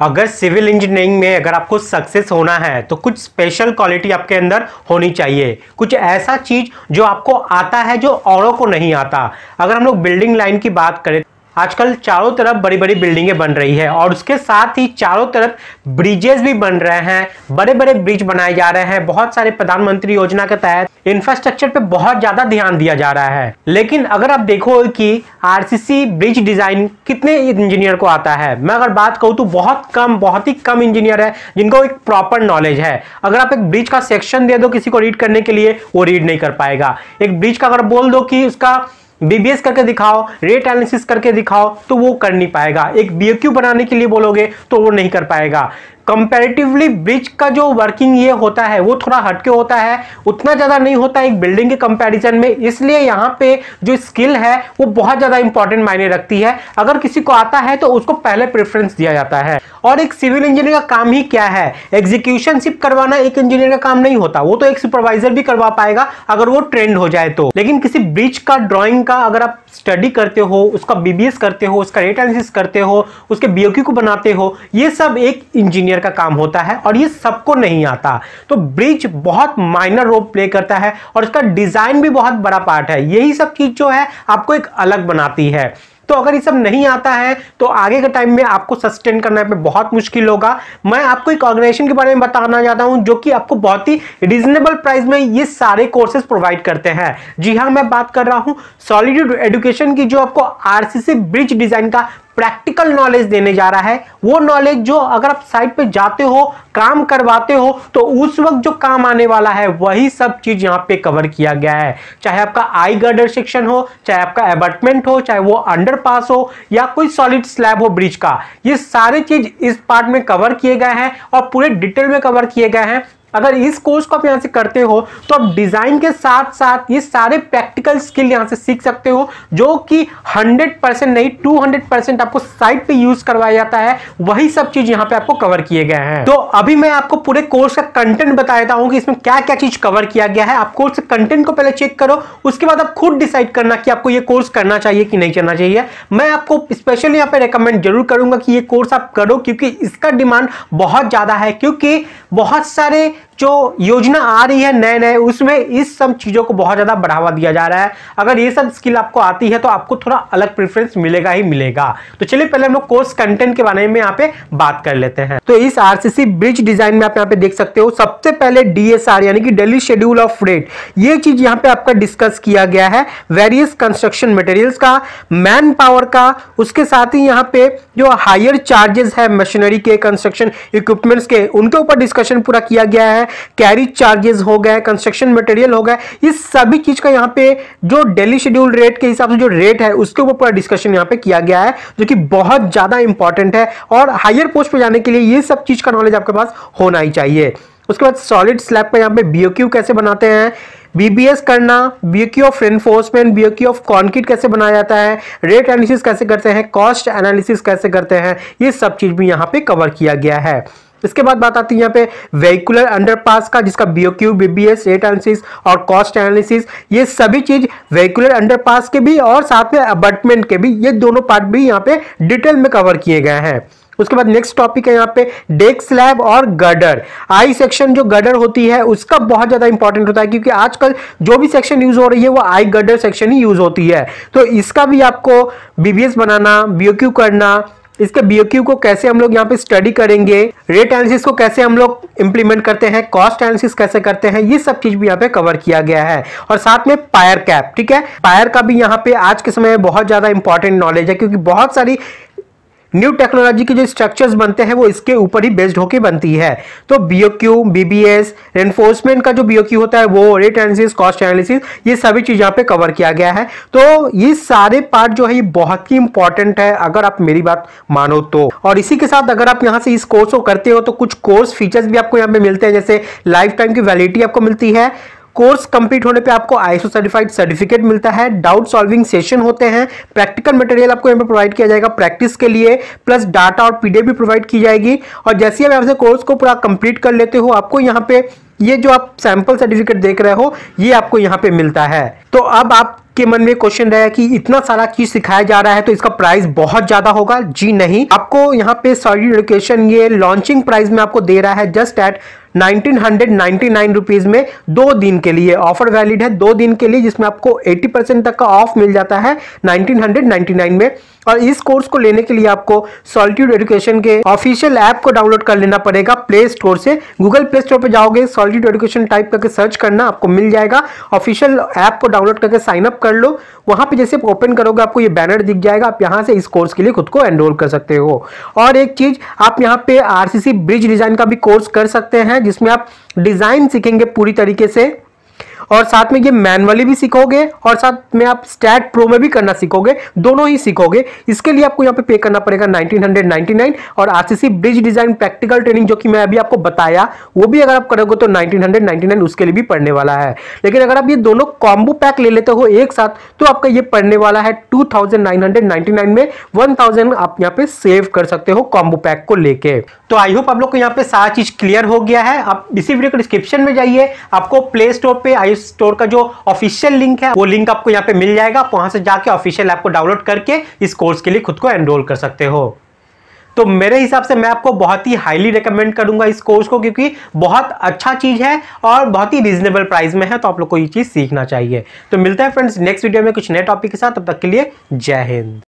अगर civil engineering में अगर आपको सक्सेस होना है तो कुछ स्पेशल क्वालिटी आपके अंदर होनी चाहिए, कुछ ऐसा चीज जो आपको आता है जो औरों को नहीं आता। अगर हम लोग बिल्डिंग लाइन की बात करें, आजकल चारों तरफ बड़ी बड़ी बिल्डिंगें बन रही है और उसके साथ ही चारों तरफ ब्रिजेस भी बन रहे हैं, बड़े बड़े ब्रिज बनाए जा रहे हैं। बहुत सारे प्रधानमंत्री योजना के तहत इंफ्रास्ट्रक्चर पे बहुत ज्यादा ध्यान दिया जा रहा है। लेकिन अगर आप देखो कि आरसीसी ब्रिज डिजाइन कितने इंजीनियर को आता है, मैं अगर बात कहूँ तो बहुत ही कम इंजीनियर है जिनको एक प्रॉपर नॉलेज है। अगर आप एक ब्रिज का सेक्शन दे दो किसी को रीड करने के लिए, वो रीड नहीं कर पाएगा। एक ब्रिज का अगर बोल दो कि उसका बीबीएस करके दिखाओ, रेट एनालिसिस करके दिखाओ, तो वो कर नहीं पाएगा। एक बीओक्यू बनाने के लिए बोलोगे तो वो नहीं कर पाएगा। कंपैरेटिवली ब्रिज का जो वर्किंग ये होता है वो थोड़ा हटके होता है, उतना ज्यादा नहीं होता एक बिल्डिंग के कंपैरिजन में। इसलिए यहाँ पे जो स्किल है वो बहुत ज्यादा इंपॉर्टेंट मायने रखती है। अगर किसी को आता है तो उसको पहले प्रेफरेंस दिया जाता है। और एक सिविल इंजीनियर का काम ही क्या है, एग्जीक्यूशन सिर्फ करवाना एक इंजीनियर का काम नहीं होता। वो तो एक सुपरवाइजर भी करवा पाएगा अगर वो ट्रेंड हो जाए तो। लेकिन किसी ब्रिज का ड्राइंग का अगर आप स्टडी करते हो, उसका बीबीएस करते हो, उसका रेट एनालिसिस करते हो, उसके बीओक्यू को बनाते हो, ये सब एक इंजीनियर का काम होता है और ये सबको नहीं आता। तो ब्रिज बहुत माइनर रोल प्ले करता है और इसका डिजाइन भी बहुत बड़ा पार्ट है। यही सब चीज जो है आपको एक अलग बनाती है। तो अगर ये सब नहीं आता है तो आगे के टाइम में आपको सस्टेन करने में बहुत मुश्किल होगा। मैं आपको एक ऑर्गेनाइजेशन के बारे में बताना चाहता हूं जो कि आपको बहुत ही रीजनेबल प्राइस में ये सारे कोर्सेज प्रोवाइड करते हैं। जी हां, मैं बात कर रहा हूं सॉलिड एजुकेशन की, जो आपको आरसीसी ब्रिज डिजाइन का प्रैक्टिकल नॉलेज देने जा रहा है। वो नॉलेज जो अगर आप साइट पे जाते हो, काम करवाते हो, तो उस वक्त जो काम आने वाला है वही सब चीज यहाँ पे कवर किया गया है। चाहे आपका आई गर्डर सेक्शन हो, चाहे आपका एबटमेंट हो, चाहे वो अंडरपास हो या कोई सॉलिड स्लैब हो ब्रिज का, ये सारे चीज इस पार्ट में कवर किए गए हैं और पूरे डिटेल में कवर किए गए हैं। अगर इस कोर्स को आप यहां से करते हो तो आप डिजाइन के साथ साथ ये सारे प्रैक्टिकल स्किल यहां से सीख सकते हो, जो कि 100% नहीं 200% आपको साइट पे यूज करवाया जाता है। वही सब चीज यहां पे आपको कवर किए गए हैं। तो अभी मैं आपको पूरे कोर्स का कंटेंट बता देता हूं कि इसमें क्या क्या चीज कवर किया गया है। आप कोर्स के कंटेंट को पहले चेक करो, उसके बाद आप खुद डिसाइड करना कि आपको ये कोर्स करना चाहिए कि नहीं करना चाहिए। मैं आपको स्पेशली यहाँ पे रेकमेंड जरूर करूंगा कि ये कोर्स आप करो, क्योंकि इसका डिमांड बहुत ज्यादा है। क्योंकि बहुत सारे जो योजना आ रही है नए नए, उसमें इस सब चीजों को बहुत ज्यादा बढ़ावा दिया जा रहा है। अगर ये सब स्किल आपको आती है तो आपको थोड़ा अलग प्रेफरेंस मिलेगा ही मिलेगा। तो चलिए पहले हम लोग कोर्स कंटेंट के बारे में यहाँ पे बात कर लेते हैं। तो इस आरसीसी ब्रिज डिजाइन में आप यहाँ पे देख सकते हो, सबसे पहले डीएसआर यानी कि डेली शेड्यूल ऑफ रेट, ये चीज यहाँ पे आपका डिस्कस किया गया है। वेरियस कंस्ट्रक्शन मटेरियल्स का, मैन पावर का, उसके साथ ही यहाँ पे जो हायर चार्जेस है मशीनरी के, कंस्ट्रक्शन इक्विपमेंट्स के, उनके ऊपर डिस्कशन पूरा किया गया है। कैरी चार्जेस हो गए, कंस्ट्रक्शन मटेरियल हो गए, इस सभी चीज का यहाँ पे जो डेली शेड्यूल रेट के हिसाब से जो रेट है उसके ऊपर पूरा डिस्कशन यहाँ पे किया गया है, जो कि बहुत ज्यादा इंपॉर्टेंट है। और हायर पोस्ट पे जाने के लिए ये सब चीज का नॉलेज आपके पास होना ही चाहिए। उसके बाद सॉलिड स्लैब पे यहाँ पे बीओक्यू कैसे बनाते हैं, बीबीएस करना, BOQ of reinforcement, BOQ of concrete कैसे बनाया जाता है, रेट एनालिसिस कैसे करते हैं, कॉस्ट एनालिसिस कैसे करते हैं, ये सब चीज भी यहाँ पे कवर किया गया है। इसके बाद बात आती है यहाँ पे वेहिकुलर अंडरपास का, जिसका बीओक्यू, बीबीएस, रेट एनालिसिस और कॉस्ट एनालिसिस, ये सभी चीज वेहिकुलर अंडरपास के भी और साथ में अबटमेंट के भी, ये दोनों पार्ट भी यहाँ पे डिटेल में कवर किए गए हैं। उसके बाद नेक्स्ट टॉपिक है यहाँ पे डेक स्लैब और गर्डर। आई सेक्शन जो गर्डर होती है उसका बहुत ज्यादा इंपॉर्टेंट होता है, क्योंकि आजकल जो भी सेक्शन यूज हो रही है वो आई गर्डर सेक्शन ही यूज होती है। तो इसका भी आपको बीबीएस बनाना, बीओक्यू करना, इसके बीओक्यू को कैसे हम लोग यहाँ पे स्टडी करेंगे, रेट एनालिसिस को कैसे हम लोग इंप्लीमेंट करते हैं, कॉस्ट एनालिसिस कैसे करते हैं, ये सब चीज भी यहाँ पे कवर किया गया है। और साथ में पायर कैप, ठीक है, पायर का भी यहाँ पे आज के समय में बहुत ज्यादा इंपॉर्टेंट नॉलेज है, क्योंकि बहुत सारी न्यू टेक्नोलॉजी के जो स्ट्रक्चर्स बनते हैं वो इसके ऊपर ही बेस्ड होकर बनती है। तो बीओक्यू, बीबीएस, रेनफोर्समेंट का जो बीओक्यू होता है वो, रेट एनालिसिस, कॉस्ट एनालिसिस, ये सभी चीज यहाँ पे कवर किया गया है। तो ये सारे पार्ट जो है ये बहुत ही इंपॉर्टेंट है अगर आप मेरी बात मानो तो। और इसी के साथ अगर आप यहाँ से इस कोर्स को करते हो तो कुछ कोर्स फीचर्स भी आपको यहाँ पे मिलते हैं, जैसे लाइफ टाइम की वैलिडिटी आपको मिलती है, कोर्स कंप्लीट होने पे आपको आईएसओ सर्टिफाइड सर्टिफिकेट मिलता है, डाउट सॉल्विंग सेशन होते हैं, प्रैक्टिकल मटेरियल आपको यहाँ पे प्रोवाइड किया जाएगा प्रैक्टिस के लिए, प्लस डाटा और पीडीएफ भी प्रोवाइड की जाएगी। और जैसे आप यहाँ से कोर्स को पूरा कंप्लीट कर लेते हो, आपको यहाँ पे ये जो आप सैंपल सर्टिफिकेट देख रहे हो ये आपको यहाँ पे मिलता है। तो अब आपके मन में क्वेश्चन रहेगा कि इतना सारा चीज सिखाया जा रहा है तो इसका प्राइस बहुत ज्यादा होगा। जी नहीं, आपको यहाँ पे सॉलिड एजुकेशन ये लॉन्चिंग प्राइस में आपको दे रहा है जस्ट एट 1999 रुपीज में 2 दिन के लिए। ऑफर वैलिड है 2 दिन के लिए, जिसमें आपको 80% तक का ऑफ मिल जाता है 1999 में। और इस कोर्स को लेने के लिए आपको सॉलिट्यूड एजुकेशन के ऑफिशियल ऐप को डाउनलोड कर लेना पड़ेगा प्ले स्टोर से। गूगल प्ले स्टोर पे जाओगे, सॉलिट्यूड एजुकेशन टाइप करके सर्च करना, आपको मिल जाएगा। ऑफिशियल ऐप को डाउनलोड करके साइन अप कर लो। वहां पे जैसे ओपन करोगे आपको ये बैनर दिख जाएगा, आप यहां से इस कोर्स के लिए खुद को एनरोल कर सकते हो। और एक चीज, आप यहाँ पे आरसीसी ब्रिज डिजाइन का भी कोर्स कर सकते हैं, जिसमें आप डिजाइन सीखेंगे पूरी तरीके से, और साथ में ये मैनुअली भी सीखोगे और साथ में आप स्टैट प्रो में भी करना सीखोगे, दोनों ही सीखोगे। इसके लिए आपको यहाँ पे पे करना पड़ेगा 1999। और RCC bridge design practical training जो कि मैं अभी आपको बताया, वो भी अगर आप करोगे तो 1999 उसके लिए भी पड़ने वाला है। लेकिन अगर आप ये दोनों कॉम्बो पैक ले लेते हो एक साथ तो आपका ये पड़ने वाला है 2999 में। 1000 आप यहाँ पे सेव कर सकते हो कॉम्बो पैक को लेके। तो आई होप आप लोग को यहाँ पे सारा चीज क्लियर हो गया है। आप इसी वीडियो के डिस्क्रिप्शन में जाइए, आपको प्ले स्टोर पे आई स्टोर का जो ऑफिशियल लिंक है वो लिंक आपको यहाँ पे मिल जाएगा। आप वहां से जाके ऑफिशियल ऐप को डाउनलोड करके इस कोर्स के लिए खुद को एनरोल कर सकते हो। तो मेरे हिसाब से मैं आपको बहुत ही हाईली रेकमेंड करूंगा इस कोर्स को, क्योंकि बहुत अच्छा चीज है और बहुत ही रीजनेबल प्राइस में है। तो आप लोग को ये चीज सीखना चाहिए। तो मिलते हैं फ्रेंड्स नेक्स्ट वीडियो में कुछ नए टॉपिक के साथ, तब तक के लिए जय हिंद।